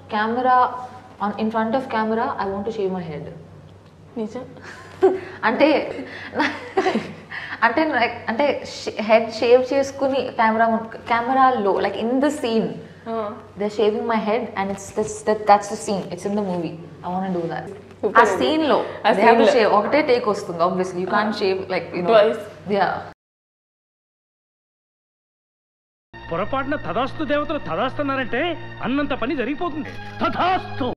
camera in front of camera I want to shave my head. నిజం. అంటే అంటే head shave చేసుకుని కెమెరాలో like in the scene they're shaving my head and that's the scene. It's in the movie. I want to do that. ఆ scene లో they have to shave. ఒకటే take వస్తుంది obviously. You can't shave like twice. Yeah. పొరపాటున తదాస్తు దేవతలు తదాస్తున్నారంటే అన్నంత పని జరిగిపోతుంది. తదాస్తు.